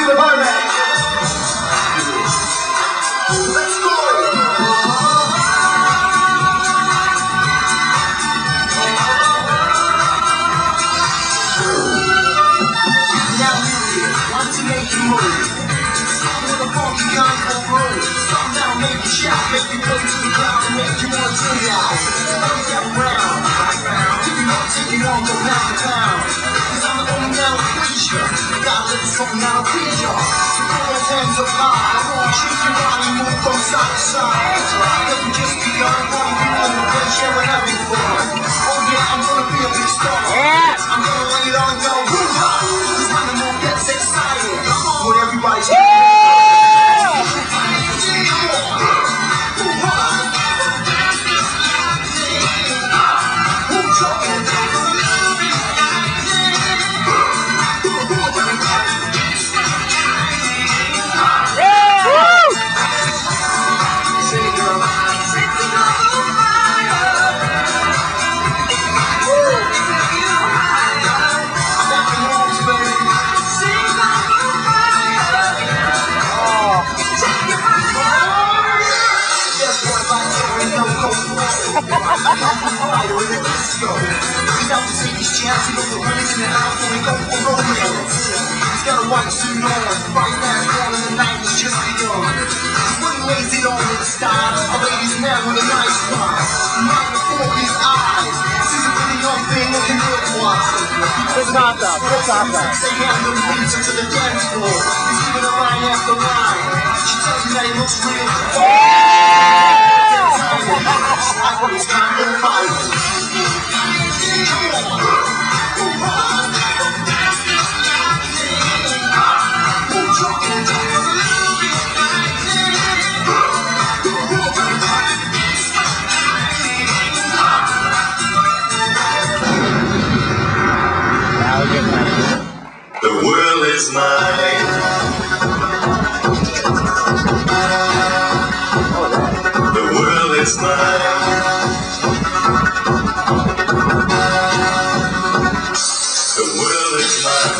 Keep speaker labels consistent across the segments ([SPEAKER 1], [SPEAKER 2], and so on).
[SPEAKER 1] the party. Let's go. Now want to make you move. With a funky gun for room. Now make you shout, make you go to the ground, and make you want to die. Step around, take you on, go pound to pound. Cause I'm the only now preacher. Got a little something now to teach y'all. Throw those hands up high, I wanna shake your body, move from side to side. Doesn't just be on one, you on the bench, sharing having fun. Oh yeah, I'm gonna be a big star. I'm gonna lay it on, go hoo-ha. Cause when the moon gets excited, what everybody's He's got a white suit on, fight mask on, and the night is just begun. He's putting lazy on with a style, a lady's man with a nice smile. Right before his eyes, sees a pretty young thing looking good twice. Good contact, good contact. Say I'm gonna lead her to the dance floor. He's giving her line after line. She tells me that he looks real. I want his time to fight.
[SPEAKER 2] The world is mine. The world is mine. The world is mine.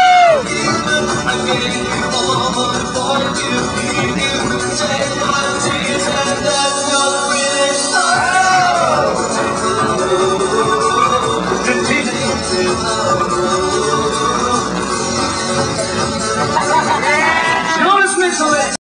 [SPEAKER 2] Woo!